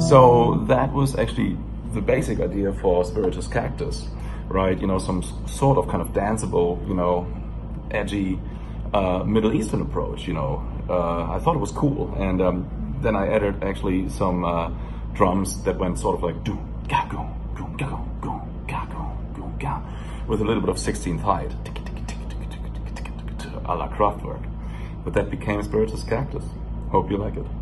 So that was actually the basic idea for Spiritus Cactus, right? You know, some sort of kind of danceable, you know, edgy Middle Eastern approach, you know. I thought it was cool, and then I added actually some drums that went sort of like doom ga go doom ga go go ga go go ga, with a little bit of 16th height, a la Kraftwerk. But that became Spiritus Cactus. Hope you like it.